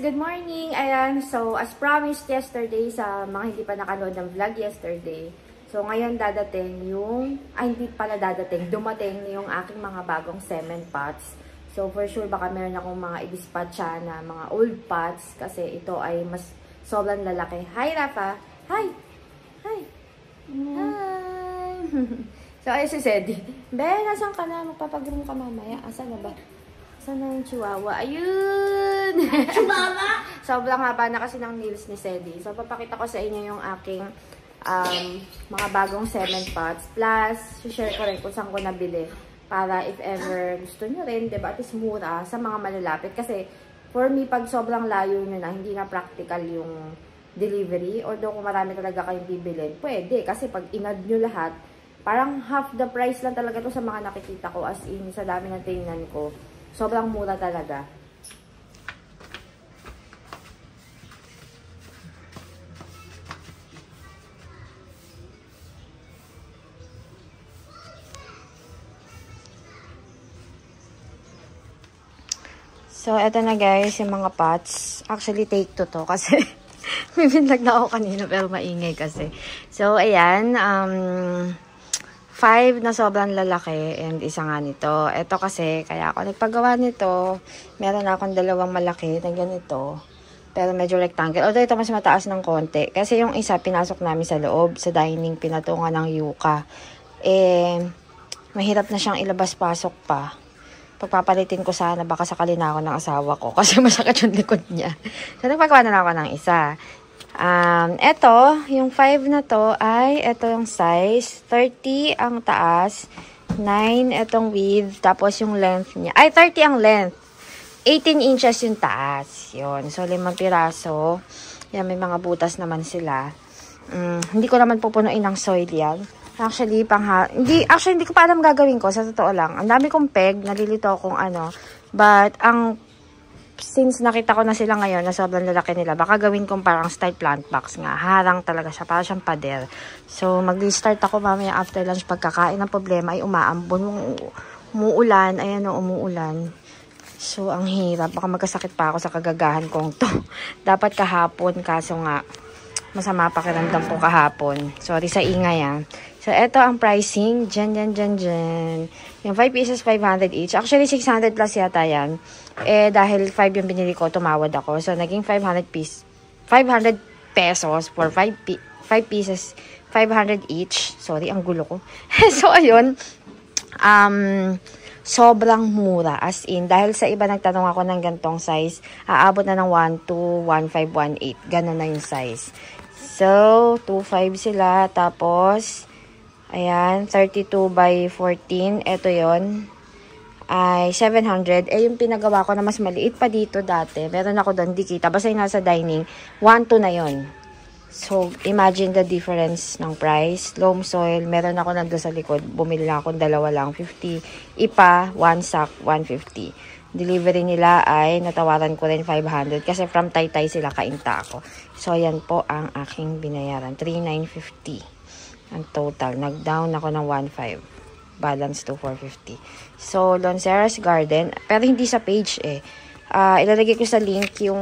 Good morning! Ayan, so as promised yesterday sa mga hindi pa nakanood ng vlog yesterday, so ngayon dadating yung, hindi pala dadating, dumating yung aking mga bagong cement pots. So for sure baka meron akong mga i-dispatcha na mga old pots kasi ito ay mas sobrang lalaki. Hi Rafa! Hi! Hi! Hi! So ayun si Sedi. Be, nasan ka na? Magpapag-room ka mamaya. Asan na ba? Asan na yung chihuahua? Ayun! Chihuahua? Sobrang haba na kasi ng nails ni Sedi. So papakita ko sa inyo yung aking mga bagong cement pots. Plus, share ko rin kung saan ko nabili. Para if ever gusto nyo rin, diba, at least mura sa mga malalapit. Kasi, for me, pag sobrang layo nyo na, hindi na practical yung delivery. Although kung marami talaga kayong bibilin, pwede. Kasi pag inad nyo lahat, parang half the price lang talaga to sa mga nakikita ko. As in, sa dami ng tingnan ko. Sobrang mura talaga. So, eto na guys, yung mga pots. Actually, take to kasi may binlag na ako kanina pero maingay kasi. So, ayan. 5 na sobrang lalaki and isa nga nito. Ito kasi, kaya ako nagpagawa nito. Meron akong dalawang malaki na ganito. Pero medyo rectangle. Although ito mas mataas ng konti. Kasi yung isa, pinasok namin sa loob. Sa dining, pinatungan ng yuka. Mahirap na siyang ilabas-pasok pa. Pagpapalitin ko sana, baka sakali na ako ng asawa ko. Kasi masakit yung likod niya. So, nagpagawa na ako ng isa. Ito, yung 5 na to ay, ito yung size. 30 ang taas. 9 itong width. Tapos yung length niya. Ay, 30 ang length. 18 inches yung taas. Yun. So, 5 piraso. Yan, may mga butas naman sila. Hindi ko naman pupunuin ng soil yan. Actually, hindi ko pa alam gagawin ko. Sa totoo lang. Ang dami kong peg. Nalilito akong ano. But, since nakita ko na sila ngayon na sobrang lalaki nila, baka gawin kong parang style plant box nga. Harang talaga siya. Para siyang pader. So, mag-restart ako mamaya after lunch. Pagkakain ng problema ay umaambon. Umuulan. Ayan o, umuulan. So, ang hirap. Baka magkasakit pa ako sa kagagahan kong to. Dapat kahapon. Kaso nga, masama pakiramdam ko kahapon. Sorry sa ingay ah. So, eto ang pricing. Dyan. Yung 5 pieces, 500 each. Actually, 600 plus yata yan. Dahil 5 yung binili ko, tumawad ako. So, naging 500 pesos for 5 pieces, 500 each. Sorry, ang gulo ko. So, ayun. Sobrang mura. As in, dahil sa iba nagtanong ako ng gantong size, aabot na ng 1.2, 1.5, 1.8. Ganon na yung size. So, 2.5 sila. Tapos, ayan, 32 by 14. Ito yon ay 700. Yung pinagawa ko na mas maliit pa dito dati. Meron ako doon, di kita. Basta yung nasa dining, 1.2 na yon. So, imagine the difference ng price. Loam soil, meron ako nandun sa likod. Bumili lang ako, dalawa lang, 50. Ipa, 1 sack, 150. Delivery nila ay natawaran ko rin 500 kasi from Taytay sila, kainta ako. So, ayan po ang aking binayaran. 3,950 ang total. Nag-down ako ng 1,500. Balance to 450. So, Lonceras Garden. Pero hindi sa page eh. Ilalagay ko sa link yung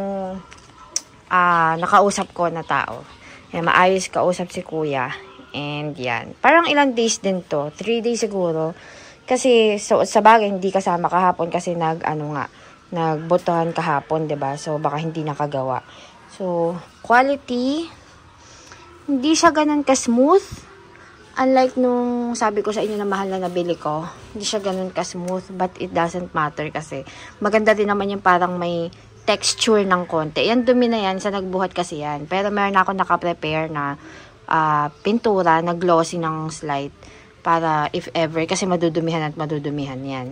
nakausap ko na tao. Yan, maayos kausap si kuya. And yan. Parang ilang days din to. 3 days siguro. Kasi so, sa bagay hindi kasama kahapon kasi nagbotohan kahapon, 'di ba? So baka hindi nakagawa. So quality hindi siya ganun ka-smooth. Unlike nung sabi ko sa inyo na mahal na nabili ko, hindi siya ganun ka-smooth, but it doesn't matter kasi maganda din naman yung parang may texture ng konti. Yan, dumi na yan, sa nagbuhat kasi yan. Pero meron ako naka-prepare na pintura na glossy ng slide para if ever, kasi madudumihan yan.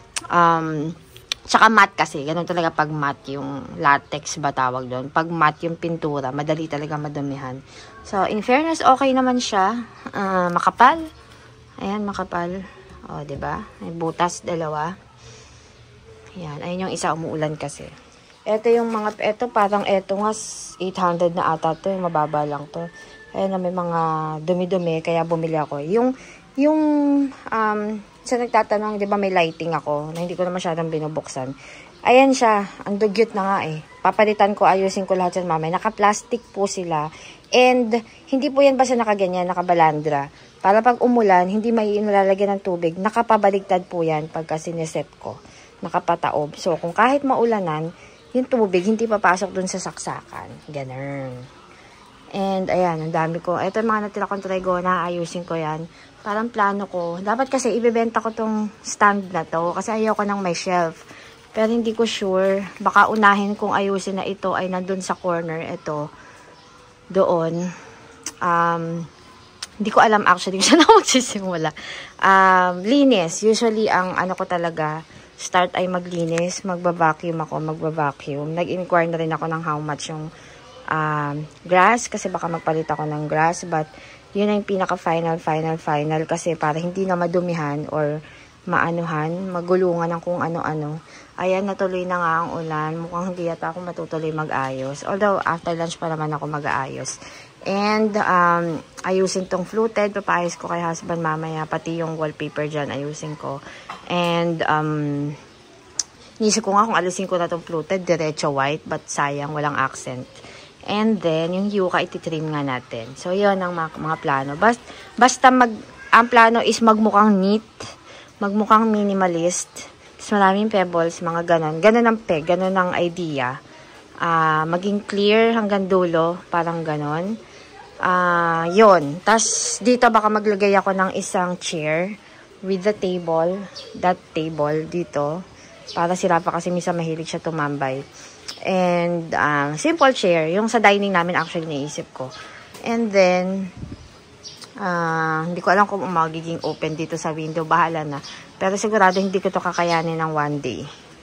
Tsaka matte kasi, ganun talaga pag matte, yung latex ba tawag doon. Pag matte yung pintura, madali talaga madumihan. So, in fairness, okay naman siya. Makapal. Ayan, makapal. O, diba? May butas, dalawa. Ayan, ayun yung isa, umuulan kasi. Ito yung mga, ito parang ito nga 800 na ata to, yung mababa lang to. Ayan na may mga dumi-dumi, kaya bumili ako. Yung sa nagtatanong, di ba may lighting ako, na hindi ko na masyadong binubuksan. Ayan siya. Ang dugyot na nga eh. Papalitan ko, ayusin ko lahat yan mamaya. Naka-plastic po sila. And, hindi po yan basta nakaganyan, nakabalandra. Para pag umulan, hindi malalagyan ng tubig. Nakapabaligtad po yan pagka sineset ko. Nakapataob. So, kung kahit maulanan, yung tubig, hindi papasok dun sa saksakan. Ganun. And, ayan, ang dami ko. Ito yung mga natira kong trigona, ayusin ko yan. Parang plano ko. Dapat kasi, ibebenta ko tong stand na to. Kasi ayoko nang may shelf. Pero hindi ko sure. Baka unahin kung ayusin na ito ay nandun sa corner. Ito. Doon. Hindi ko alam actually kung saan ako magsisimula. Linis. Usually, ang ano ko talaga, start ay maglinis. Magba-vacuum ako. Magba-vacuum. Nag-inquire na rin ako ng how much yung grass. Kasi baka magpalit ako ng grass. But, yun na yung pinaka-final. Kasi para hindi na madumihan or maanuhan, magulungan ng kung ano-ano. Ayan, natuloy na nga ang ulan. Mukhang hindi yata ako matutuloy mag-ayos. Although, after lunch pa naman ako mag-aayos. And, ayusin tong fluted. Papayos ko kay husband mamaya. Pati yung wallpaper dyan, ayusin ko. And, nisip ko nga kung alisin ko na tong fluted, diretso white. But sayang, walang accent. And then, yung yuka, ititrim nga natin. So, yun ang mga plano. Basta ang plano is magmukhang neat. Magmukhang minimalist. Maraming pebbles, mga ganon. Ganon ang peg, ganon ang idea. Maging clear hanggang dulo, parang ganon. Yun. Tapos, dito baka maglagay ako ng isang chair with the table. That table dito. Para si Rafa kasi misa mahilig siya tumambay. And, simple chair. Yung sa dining namin actually naisip ko. And then, hindi ko alam kung magiging open dito sa window. Bahala na. Pero sigurado hindi ko to kakayanin ng one day.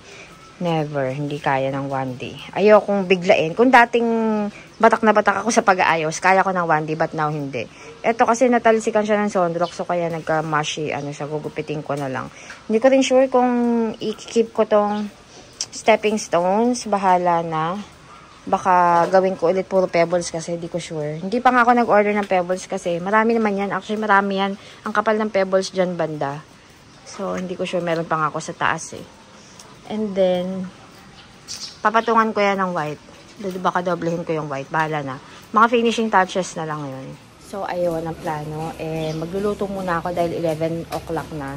Never. Hindi kaya ng one day. Ayokong biglain. Kung dating batak na batak ako sa pag-aayos, kaya ko ng one day, but now hindi. Ito kasi natalsikan siya ng sunrock, so kaya nagka-mushy, siya, gugupitin ko na lang. Hindi ko rin sure kung i-keep ko tong stepping stones. Bahala na. Baka gawin ko ulit puro pebbles kasi hindi ko sure. Hindi pa nga ako nag-order ng pebbles kasi marami naman yan. Actually, marami yan. Ang kapal ng pebbles dyan banda. So, hindi ko sure. Meron pa nga ako sa taas eh. And then, papatungan ko yan ng white. Baka doblehin ko yung white. Bahala na. Mga finishing touches na lang yun. So, ayun ang plano. Magluluto muna ako dahil 11 o'clock na.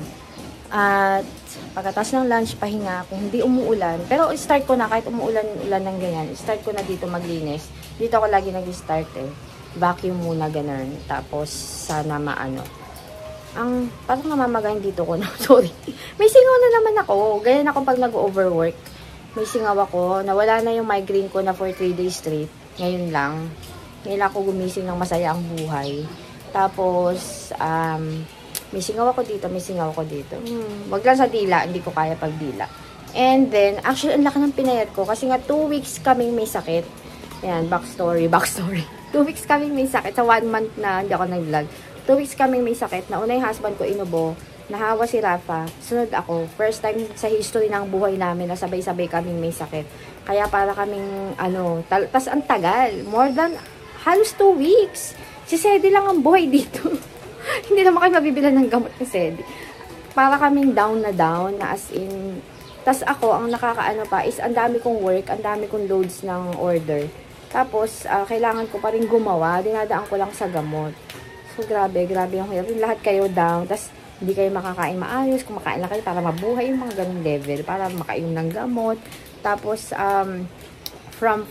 At pagkatapos ng lunch, pahinga. Kung hindi umuulan, pero start ko na kahit umuulan ng ganyan, start ko na dito maglinis. Dito ako lagi nag-start eh. Vacuum muna ganun. Tapos sana maano. Parang namamagayin dito ko na. Sorry. May singaw na naman ako. Ganyan ako pag nag-overwork. May singaw ako. Nawala na yung migraine ko na for 3 days straight. Ngayon lang. Ngayon ako gumising ng masaya ang buhay. Tapos, may singaw ako dito, may singaw ako dito. Wag lang sa dila, hindi ko kaya pag dila. And then, actually, ang laki ng pinayat ko. Kasi nga, 2 weeks kaming may sakit. Ayan, backstory. 2 weeks kaming may sakit. Sa 1 month na hindi ako nag-vlog. 2 weeks kaming may sakit. Nauna yung husband ko, inubo. Nahawa si Rafa. Sunod ako. First time sa history ng buhay namin na sabay-sabay kaming may sakit. Kaya para kaming, tas ang tagal. More than, halos 2 weeks. Si Sedi lang ang buhay dito. Hindi naman kayo mabibilan ng gamot ni Sedi. Para kaming down na as in. Tas ako, ang nakakaano pa is ang dami kong work, ang dami kong loads ng order. Tapos, kailangan ko pa rin gumawa. Dinadaan ko lang sa gamot. So, grabe yung hirap. Lahat kayo down. Tas, hindi kayo makakain maayos. Kumakain lang kayo para mabuhay yung mga ganung level. Para makainom ng gamot. Tapos, from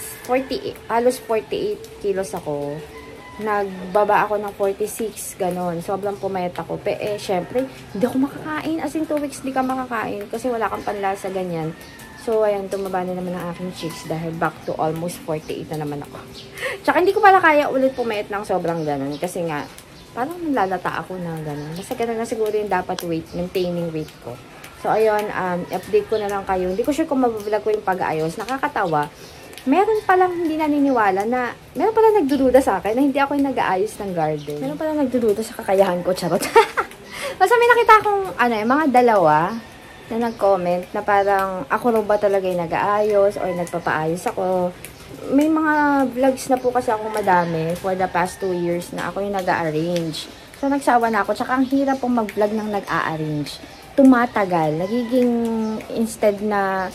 48, halos 48 kilos ako. Nagbaba ako ng 46, ganon. Sobrang pumayat ako. Syempre, hindi ako makakain. As in, 2 weeks di ka makakain kasi wala kang panlasa, ganyan. So, ayan, tumaba na naman ang aking cheeks dahil back to almost 48 na naman ako. Tsaka, hindi ko pala kaya ulit pumayat ng sobrang ganon. Kasi nga, parang nalalata ako na ganon. Basta ganon na siguro yung dapat weight, maintaining weight ko. So, ayun, update ko na lang kayo. Hindi ko sure kung mabablog ko yung pag-aayos. Nakakatawa. Meron palang hindi naniniwala na, meron palang nagdududa sa akin na hindi ako yung nag-aayos ng garden. Meron palang nagdududa sa kakayahan ko, charot. Basta may nakita akong, mga dalawa na nag-comment na parang ako rin ba talaga yung nag-aayos or nagpapaayos ako. May mga vlogs na po kasi akong madami for the past 2 years na ako yung nag-a-arrange. So, nagsawa na ako. Tsaka ang hirap pong mag-vlog ng nag-a-arrange. Tumatagal. Nagiging instead na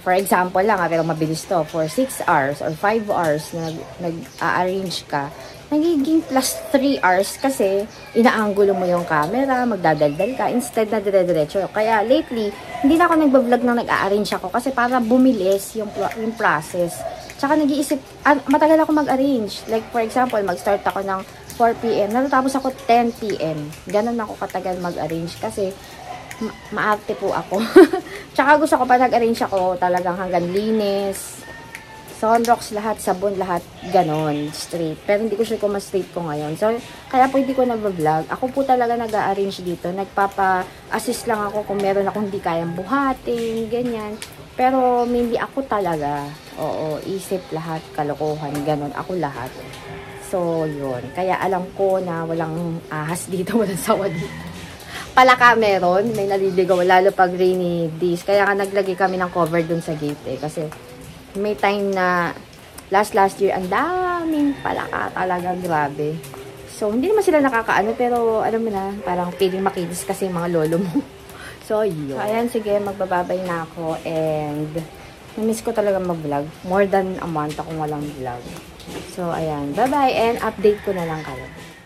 for example lang, pero mabilis to, for 6 hours or 5 hours na nag-arrange ka, nagiging plus 3 hours kasi inaanggulo mo yung camera, magdadaldal ka, instead na dire-diretso. Kaya lately, hindi na ako nagbablog na nag-arrange ako kasi para bumilis yung process. Tsaka nag-iisip, matagal ako mag-arrange. Like for example, mag-start ako ng 4 p.m. Natatapos ako 10 p.m. Ganon ako katagal mag-arrange kasi maarte po ako. Tsaka gusto ko pa nag-arrange ako talagang hanggang linis, sunrocks, lahat, sabon, lahat, ganon, straight. Pero hindi ko sure kung mas straight ko ngayon. So, kaya po hindi ko nag-vlog. Ako po talaga nag-arrange dito. Nagpapa-assist lang ako kung meron akong hindi kayang buhatin, ganyan. Pero, hindi ako talaga. Oo, isip lahat, kalokohan, ganon. Ako lahat. So, yun. Kaya alam ko na walang ahas dito, walang sawa dito. Palaka meron, may naliligaw, lalo pag rainy days. Kaya nga naglagay kami ng cover dun sa gate eh. Kasi may time na last year, ang daming palaka talaga, grabe. So, hindi naman sila nakakaano, pero alam mo na, parang feeling makinis kasi yung mga lolo mo. So, yun. So, ayan, sige, magbababay na ako and na-miss ko talaga mag-vlog. More than a month akong walang vlog. So, ayan, bye-bye and update ko na lang kayo.